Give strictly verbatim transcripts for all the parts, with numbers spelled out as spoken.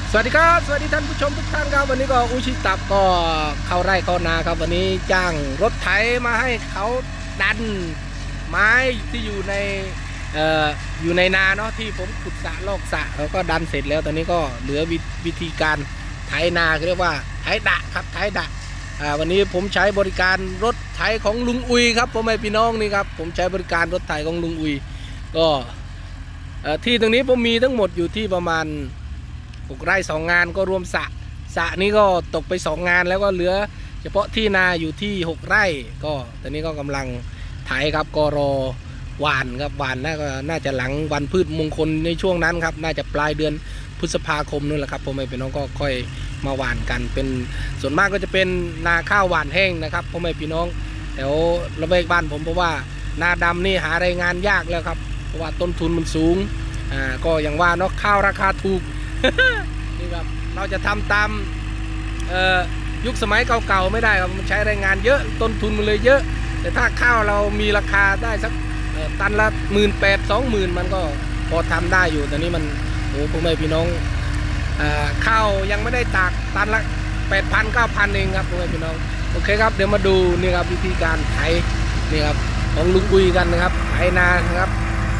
สวัสดีครับสวัสดีท่านผู้ชมทุกท่านครับวันนี้ก็อุชิตับก็เข้าไร่เข้านาครับวันนี้จ้างรถไถมาให้เขาดันไม้ที่อยู่ในเอ่ออยู่ในนาเนาะที่ผมขุดสระลอกสระแล้วก็ดันเสร็จแล้วตอนนี้ก็เหลือวิธีการไถนาเรียกว่าไถดะครับไถดะอ่าวันนี้ผมใช้บริการรถไถของลุงอุยครับพ่อแม่พี่น้องนี่ครับผมใช้บริการรถไถของลุงอุยก็ที่ตรงนี้ผมมีทั้งหมดอยู่ที่ประมาณหกไร่สองงานก็รวมสระสระนี้ก็ตกไปสองงานแล้วก็เหลือเฉพาะที่นาอยู่ที่หกไร่ก็ตอนนี้ก็กำลังไถครับก็รอหว่านครับหว่านน่าก็น่าจะหลังวันพืชมงคลในช่วงนั้นครับน่าจะปลายเดือนพฤษภาคมนั่นแหละครับพ่อแม่พี่น้องก็ค่อยมาหว่านกันเป็นส่วนมากก็จะเป็นนาข้าวหว่านแห้งนะครับพ่อแม่พี่น้องแถวระแวกบ้านผมเพราะว่านาดำนี่หาแรงงานยากแล้วครับเพราะว่าต้นทุนมันสูงอ่าก็อย่างว่าเนาะข้าวราคาถูก นี่ครับเราจะทำตามยุคสมัยเก่าๆไม่ได้ครับมันใช้แรงงานเยอะต้นทุนมันเลยเยอะแต่ถ้าข้าวเรามีราคาได้สักตันละหมื่นแปดสองหมื่นมันก็พอทำได้อยู่แต่นี้มันโอ้พ่อแม่พี่น้องข้าวยังไม่ได้ตากตันละแปดพันเก้าพันเองครับพ่อแม่พี่น้องโอเคครับเดี๋ยวมาดูนี่ครับวิธีการไถนี่ครับของลุงอุยกันนะครับไถนานะครับ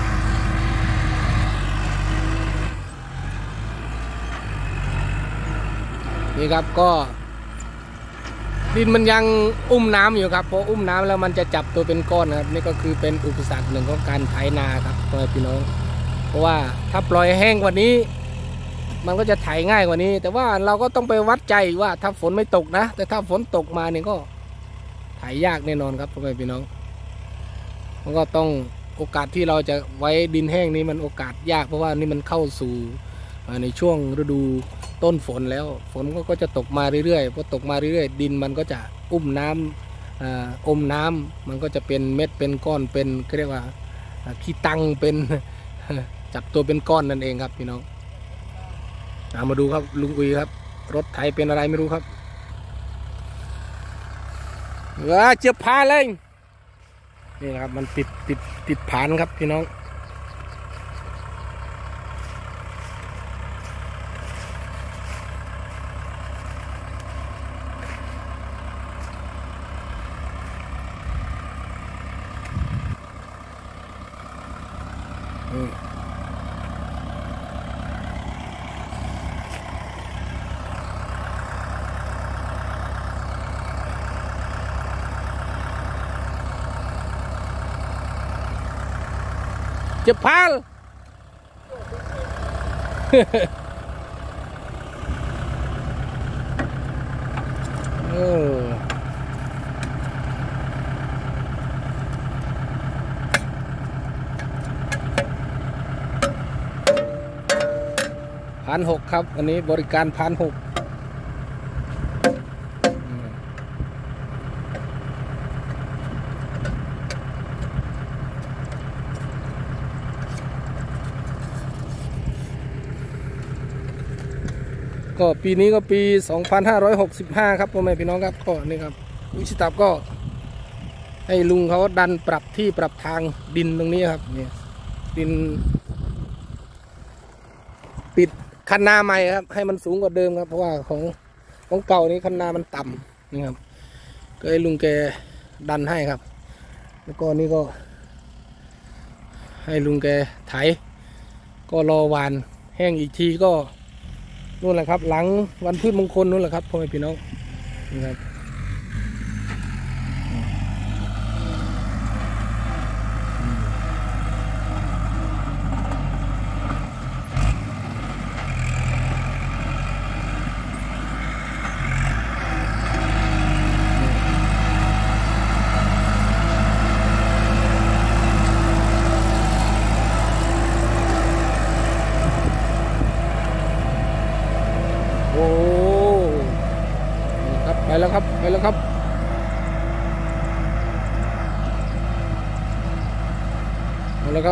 นี่ครับก็ดินมันยังอุ้มน้ำอยู่ครับพออุ้มน้ำแล้วมันจะจับตัวเป็นก้อนครับนี่ก็คือเป็นอุปสรรคหนึ่งของการไถนาครับพ่อแม่พี่น้องเพราะว่าถ้าปล่อยแห้งกว่านี้มันก็จะไถง่ายกว่านี้แต่ว่าเราก็ต้องไปวัดใจว่าถ้าฝนไม่ตกนะแต่ถ้าฝนตกมาเนี่ยก็ไถยากแน่นอนครับพ่อแม่พี่น้องมันก็ต้องโอกาสที่เราจะไว้ดินแห้งนี้มันโอกาสยากเพราะว่านี่มันเข้าสู่ในช่วงฤดูต้นฝนแล้วฝนก็จะตกมาเรื่อยๆพอตกมาเรื่อยๆดินมันก็จะอุ้มน้ำอมน้ำมันก็จะเป็นเม็ดเป็นก้อนเป็นเรียกว่าขี้ตังเป็น จับตัวเป็นก้อนนั่นเองครับพี่น้องมาดูครับลุงอุยครับรถไถเป็นอะไรไม่รู้ครับว้าเจ็บพาเลยนี่นะครับมันติดติดติดผานครับพี่น้องจะพาลเออพันหกครับอันนี้บริการพันหกก็ปีนี้ก็ปี สองพันห้าร้อยหกสิบห้า ครับพ่อแม่พี่น้องครับก็นี่ครับอุชิตับก็ให้ลุงเขาดันปรับที่ปรับทางดินตรงนี้ครับเนี่ยดินปิดคันนาใหม่ครับให้มันสูงกว่าเดิมครับเพราะว่าของของเก่านี้คันนามันต่ำนี่ครับก็ให้ลุงแกดันให้ครับแล้วก็นี่ก็ให้ลุงแกไถก็รอหวานแห้งอีกทีก็นู่นแหละครับหลังวันพืชมงคลนู่นแหละครับพ่อแม่พี่น้องนะครับโอ้ครับไปแล้วครับไปแล้วครับเอาแล้วครับ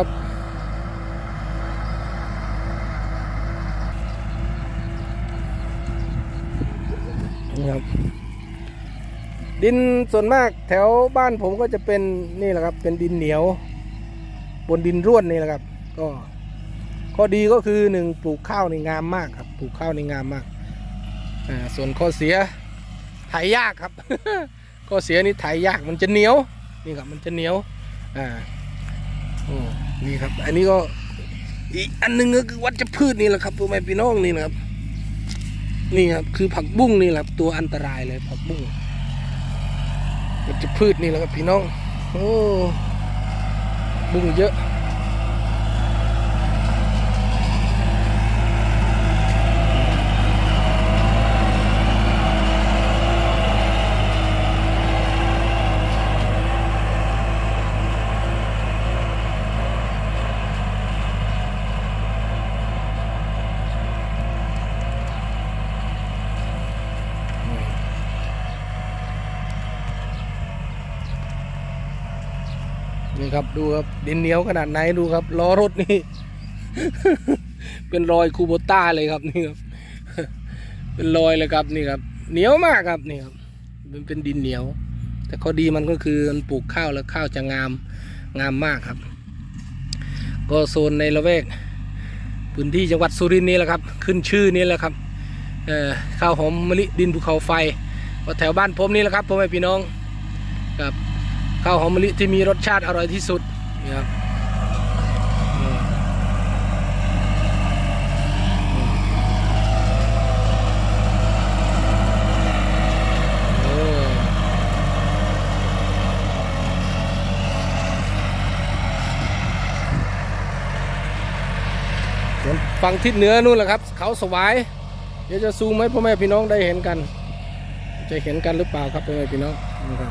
นี่ครับดินส่วนมากแถวบ้านผมก็จะเป็นนี่แหละครับเป็นดินเหนียวบนดินร่วนนี่แหละครับก็ข้อดีก็คือหนึ่งปลูกข้าวนี่งามมากครับปลูกข้าวนี่งามมากอ่าส่วนข้อเสียไถยากครับ ข้อเสียนี่ไถยากมันจะเหนียวนี่ครับมันจะเหนียวอ่าโอ้นี่ครับอันนี้ก็อีกอันนึงก็คือวัชพืชนี่แหละครับพ่อแม่พี่น้องนี่นะครับนี่ครับคือผักบุ้งนี่แหละตัวอันตรายเลยผักบุ้งวัชพืชนี่แหละครับพี่น้องโอ้บุ้งเยอะนี่ครับดูครับดินเหนียวขนาดไหนดูครับล้อรถนี่ เป็นรอยคูโบต้าเลยครับนี่ครับ เป็นรอยเลยครับนี่ครับเหนียวมากครับนี่ครับมันเป็นดินเหนียวแต่ข้อดีมันก็คือมันปลูกข้าวแล้วข้าวจะงามงามมากครับก็โซนในละแวกพื้นที่จังหวัดสุรินทร์นี่แหละครับขึ้นชื่อนี่แหละครับเอ่อข้าวหอมมะลิดินภูเขาไฟก็แถวบ้านผมนี่แหละครับพ่อแม่พี่น้องครับข้าวหอมมะลิที่มีรสชาติอร่อยที่สุดนี่ครับฝั่งทิศเหนือนู่นแหละครับเขาสวายเดี๋ยวจะซูมให้พ่อแม่พี่น้องได้เห็นกันจะเห็นกันหรือเปล่าครับพ่อแม่พี่น้องนะครับ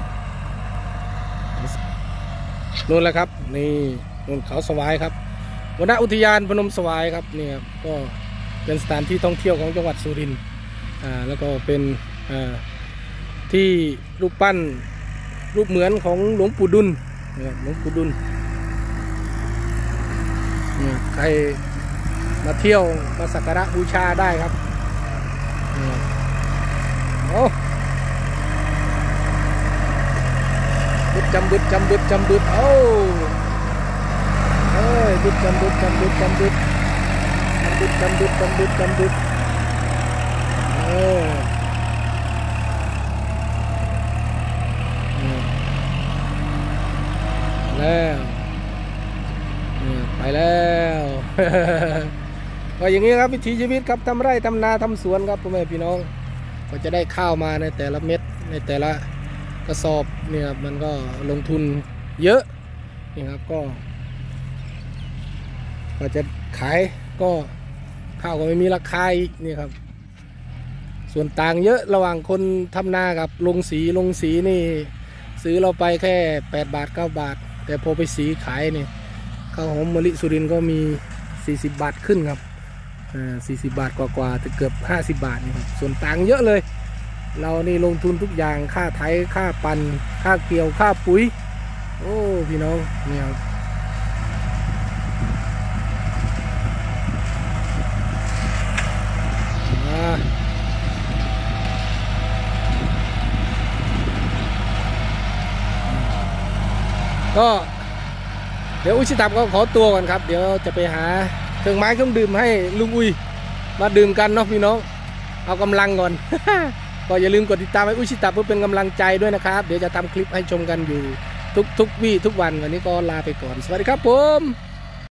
นู่นแหละครับนี่นู่นเขาสวายครับวรรณอุทยานพนมสวายครับนี่ครับก็เป็นสถานที่ท่องเที่ยวของจังหวัดสุรินทร์อ่าแล้วก็เป็นอ่าที่รูปปั้นรูปเหมือนของหลวงปู่ดุลเนี่ยหลวงปู่ดุลเนี่ยใครมาเที่ยวมาสักการะบูชาได้ครับโอ้บึดจำบึดจำบึดจำบึดโอ้เอ้ยบึดจำบึดจำบึดจำบึดจำบึดจำบึดจำบึดจำบึดโอ้แล้วไปแล้วก็อย่างนี้ครับวิถีชีวิตครับทำไร่ทำนาทำสวนครับพ่อแม่พี่น้องก็จะได้ข้าวมาในแต่ละเม็ดในแต่ละกระสอบเนี่ยครับมันก็ลงทุนเยอะนี่ครับก็ก็จะขายก็ข้าวก็ไม่มีราคาอีกนี่ครับส่วนต่างเยอะระหว่างคนทำนากับลงสีลงสีนี่ซื้อเราไปแค่แปดบาทเก้าบาทแต่พอไปสีขายนี่ข้าวหอมมะลิสุรินทร์ก็มีสี่สิบบาทขึ้นครับอ่าสี่สิบบาทกว่าๆถึงเกือบห้าสิบบาทนี่ครับส่วนต่างเยอะเลยเรานี่ลงทุนทุกอย่างค่าไถค่าปันค่าเกี่ยวค่าปุ๋ยโอ้พี่น้องนี่ครับก็เดี๋ยวอุชิตับก็ขอตัวก่อนครับเดี๋ยวจะไปหาเครื่องไม้เครื่องดื่มให้ลุงอุ้ยมาดื่มกันเนาะพี่น้องเอากำลังก่อน ก็อย่าลืมกดติดตามให้อุชิตับเพื่อเป็นกำลังใจด้วยนะครับเดี๋ยวจะทำคลิปให้ชมกันอยู่ทุกทุกวี่ทุกวันวันนี้ก็ลาไปก่อนสวัสดีครับผม